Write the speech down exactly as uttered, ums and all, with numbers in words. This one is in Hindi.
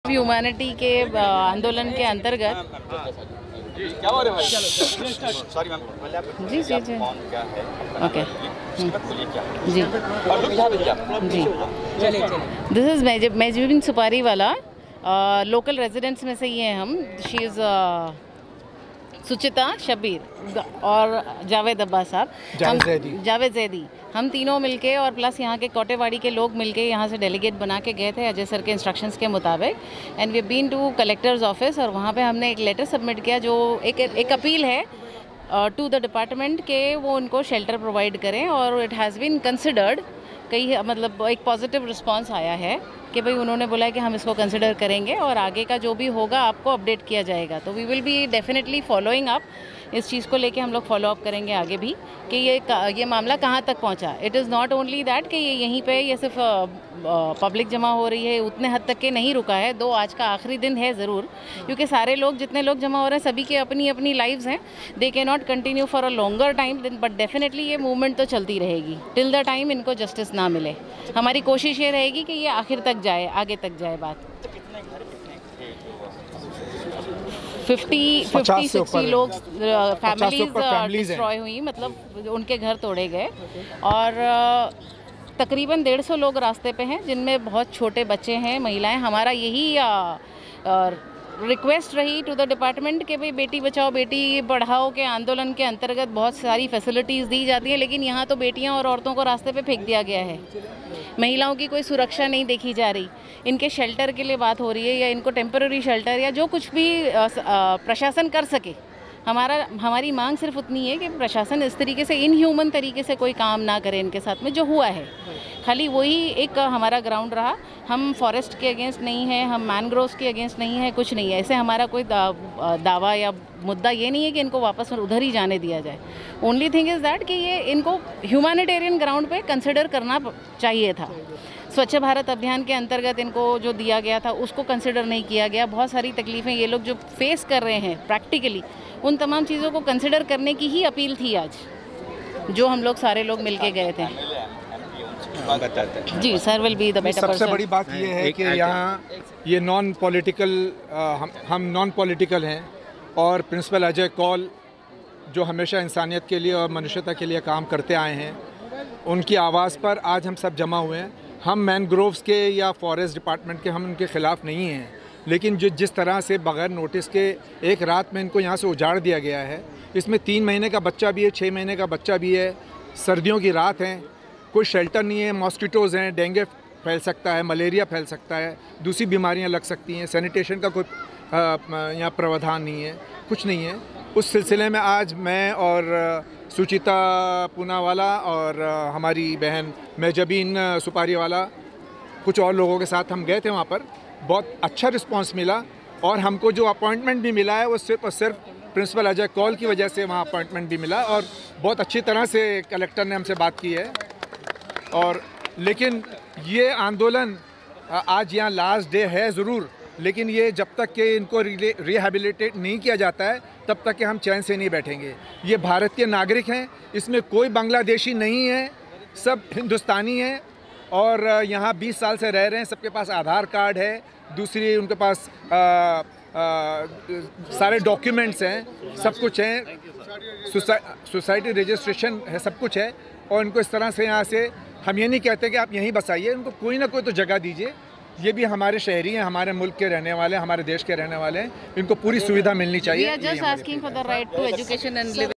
ह्यूमैनिटी के आंदोलन के अंतर्गत क्या हो रहा है भाई? Sorry ma'am. जी जी जी ओके जी जी दिस इज़ मेजबिन सुपारी वाला, लोकल रेजिडेंट्स में से ही हैं हम। शी इज़ सुचिता शबीर और जावेद अब्बास साहब, हम जावेद जैदी, हम तीनों मिलके और प्लस यहाँ के कोटेवाड़ी के लोग मिलके यहाँ से डेलीगेट बना के गए थे अजय सर के इंस्ट्रक्शंस के मुताबिक। And we been to collector's office और वहाँ पे हमने एक लेटर सबमिट किया जो एक एक अपील है टू द डिपार्टमेंट के वो उनको शेल्टर प्रोवाइड करें, और इट हैज़ बीन कंसिडर्ड। कई मतलब एक पॉजिटिव रिस्पांस आया है कि भाई उन्होंने बोला है कि हम इसको कंसिडर करेंगे और आगे का जो भी होगा आपको अपडेट किया जाएगा। तो we will be definitely following up, इस चीज़ को लेके हम लोग फॉलो अप करेंगे आगे भी कि ये ये मामला कहाँ तक पहुँचा। It is not only that कि ये यहीं पे ये सिर्फ पब्लिक जमा हो रही है, उतने हद तक के नहीं रुका है। दो आज का आखिरी दिन है ज़रूर, क्योंकि सारे लोग जितने लोग जमा हो रहे हैं सभी की अपनी अपनी लाइव्स हैं। They can not continue for a longer time, but definitely ये मूवमेंट तो चलती रहेगी टिल द टाइम इनको जस्टिस ना मिले। हमारी कोशिश ये रहेगी कि ये आखिर तक जाए, आगे तक जाए बात। फिफ्टी फिफ्टी सिक्सटी लोग फैमिलीज डिस्ट्रॉय हुई, मतलब उनके घर तोड़े गए, और तकरीबन डेढ़ सौ लोग रास्ते पे हैं जिनमें बहुत छोटे बच्चे हैं, महिलाएं। हमारा यही रिक्वेस्ट रही टू द डिपार्टमेंट कि भाई बेटी बचाओ बेटी पढ़ाओ के आंदोलन के अंतर्गत बहुत सारी फैसिलिटीज़ दी जाती हैं, लेकिन यहाँ तो बेटियाँ और औरतों को रास्ते पे फेंक दिया गया है। महिलाओं की कोई सुरक्षा नहीं देखी जा रही। इनके शेल्टर के लिए बात हो रही है, या इनको टेम्पररी शेल्टर या जो कुछ भी प्रशासन कर सके। हमारा हमारी मांग सिर्फ उतनी है कि प्रशासन इस तरीके से इनह्यूमन तरीके से कोई काम ना करे इनके साथ में जो हुआ है। खाली वही एक हमारा ग्राउंड रहा। हम फॉरेस्ट के अगेंस्ट नहीं है, हम मैनग्रोव्स के अगेंस्ट नहीं है, कुछ नहीं है। ऐसे हमारा कोई दा, दावा या मुद्दा ये नहीं है कि इनको वापस उधर ही जाने दिया जाए। ओनली थिंग इज़ दैट कि ये इनको ह्यूमैनिटेरियन ग्राउंड पे कंसिडर करना चाहिए था। स्वच्छ भारत अभियान के अंतर्गत इनको जो दिया गया था उसको कंसिडर नहीं किया गया। बहुत सारी तकलीफ़ें ये लोग जो फेस कर रहे हैं प्रैक्टिकली, उन तमाम चीज़ों को कंसिडर करने की ही अपील थी आज, जो हम लोग सारे लोग मिलके गए थे। जी sir will be the better person. सबसे बड़ी बात ये है कि यहाँ ये नॉन पॉलिटिकल, हम हम नॉन पॉलिटिकल हैं, और प्रिंसिपल अजय कौल जो हमेशा इंसानियत के लिए और मनुष्यता के लिए काम करते आए हैं, उनकी आवाज़ पर आज हम सब जमा हुए हैं। हम मैनग्रोव्स के या फॉरेस्ट डिपार्टमेंट के हम उनके ख़िलाफ़ नहीं हैं, लेकिन जो जिस तरह से बग़ैर नोटिस के एक रात में इनको यहाँ से उजाड़ दिया गया है, इसमें तीन महीने का बच्चा भी है, छः महीने का बच्चा भी है, सर्दियों की रात है, कोई शेल्टर नहीं है, मॉस्किटोज़ हैं, डेंगू फैल सकता है, मलेरिया फैल सकता है, दूसरी बीमारियाँ लग सकती हैं, सैनिटेशन का कोई यहाँ प्रावधान नहीं है, कुछ नहीं है। उस सिलसिले में आज मैं और सुचिता पूनावाला और हमारी बहन मेजबिन सुपारी वाला कुछ और लोगों के साथ हम गए थे वहाँ पर। बहुत अच्छा रिस्पांस मिला, और हमको जो अपॉइंटमेंट भी मिला है वो सिर्फ और सिर्फ प्रिंसिपल अजय कौल की वजह से वहाँ अपॉइंटमेंट भी मिला, और बहुत अच्छी तरह से कलेक्टर ने हमसे बात की है। और लेकिन ये आंदोलन आज यहाँ लास्ट डे है ज़रूर, लेकिन ये जब तक कि इनको रिहेबिलिटेट नहीं किया जाता है तब तक कि हम चैन से नहीं बैठेंगे। ये भारत के नागरिक हैं, इसमें कोई बांग्लादेशी नहीं है, सब हिंदुस्तानी हैं, और यहाँ बीस साल से रह रहे हैं, सबके पास आधार कार्ड है, दूसरी उनके पास आ, आ, सारे डॉक्यूमेंट्स हैं, सब कुछ हैं, सोसाइटी रजिस्ट्रेशन है, सब कुछ है। और इनको इस तरह से यहाँ से हम ये नहीं कहते कि आप यहीं बसाइए, उनको कोई ना कोई तो जगह दीजिए। ये भी हमारे शहरी हैं, हमारे मुल्क के रहने वाले, हमारे देश के रहने वाले हैं, इनको पूरी सुविधा मिलनी चाहिए।